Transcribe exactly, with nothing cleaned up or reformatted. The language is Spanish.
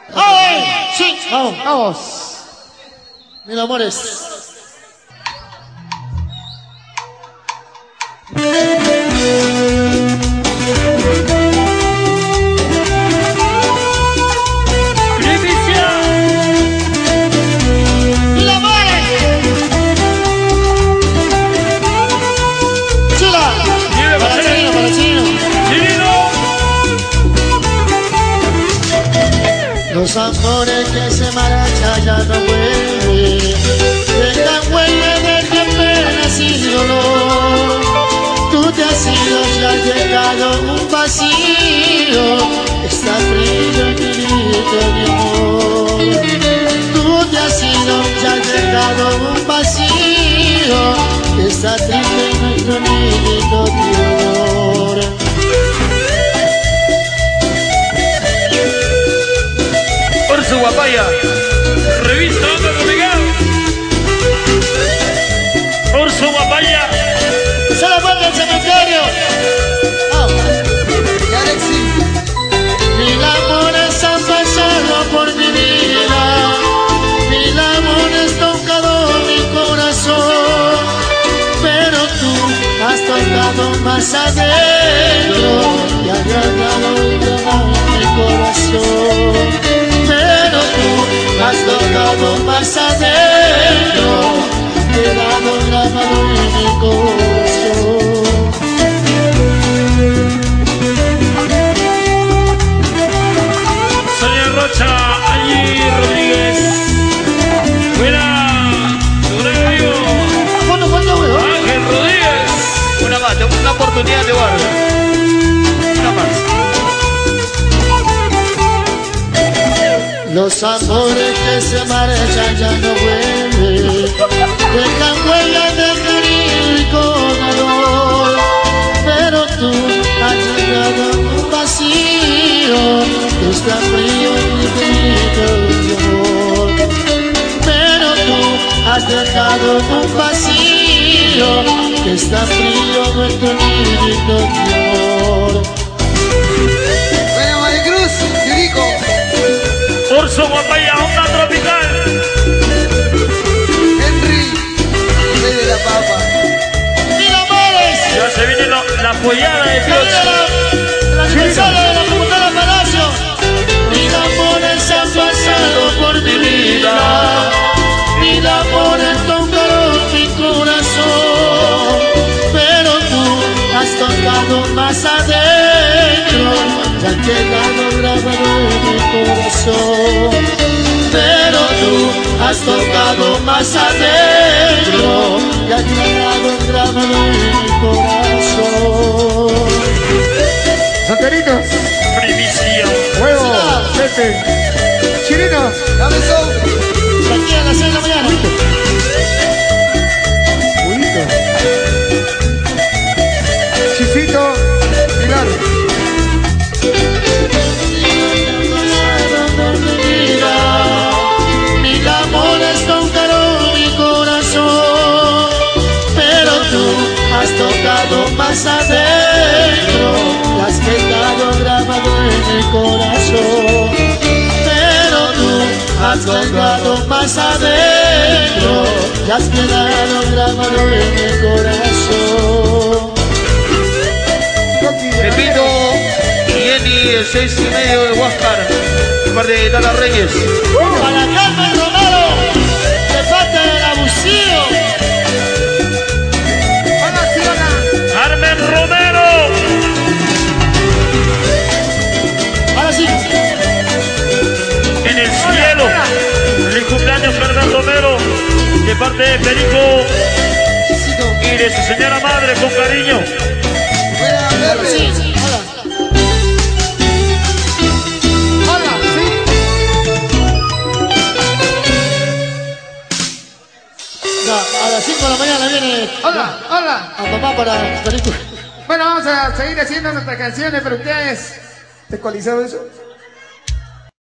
¡Ay! Sí, Vamos. vamos. Mil amores. Los amores que se marchan ya no vuelven, dejan huella de que apenas y dolor. Tú te has ido y has llegado un vacío, está frío en mi grito de amor. Tú te has ido y has llegado un vacío, está triste en nuestro grito de amor. Orso Guapaya, revista Onda Tropical. Orso Guapaya, se la vuelve al cementerio. Oh. Y Alexi. Mil amores han pasado por mi vida, mil amores tocado mi corazón, pero tú has tocado más adentro y has agradado mi corazón. Pero tú has tocado más adentro, quedado grabado en mi corazón. Sonia Rocha, allí Rodríguez. Buena, Rodrigo. ¿Cuándo, cuándo, weón? Ángel Rodríguez. Una más, una oportunidad de guarda. Una más. Los amores que se marchan ya no vuelven, dejan huellas de cariño y con dolor. Pero tú has llegado un vacío, que está frío en mi grito de amor. Pero tú has dejado un vacío, que está frío en nuestro grito de amor. Bueno, Maricruz, Yuriko. Orso Guapaya, Onda Tropical. Henry, rey de la papa. ¡Mil amores! Ya se viene lo, la pollada de Pioche. La aniversario de la computadora Palacio. Mil amores han pasado por mi vida, mil amores tocaron mi corazón, pero tú has tocado más adentro, ya han quedado grabado en mi corazón. Pero tú has tocado más adentro, ya han quedado grabado en mi corazón. Solteritos. Primicia. Huevo. Pepe. Chirino. Dame son. Aquí a las seis de la mañana. Pulito. Chifito. Pilar. Mil amores tocaron mi corazón, pero tú has tocado más adentro, y has quedado grabado en mi corazón. Pero tú has tocado más adentro, y has quedado grabado en mi corazón. Pepito y Jenny, el seis y medio de Huáscar. De parte de Tala Reyes. Para Carmen Romero, de parte del abusivo. Hola, sí, hola. Carmen Romero. Ahora sí. En el cielo. Feliz cumpleaños, Carmen Romero. De parte de Perico y de su señora madre, con cariño. Buena, Pepe. Sí, sí, hola. Hola, sí. Ya, a las cinco de la mañana viene Hola, hola. a papá para película. Bueno, vamos a seguir haciendo nuestras canciones, pero ustedes... ¿Te colizó eso?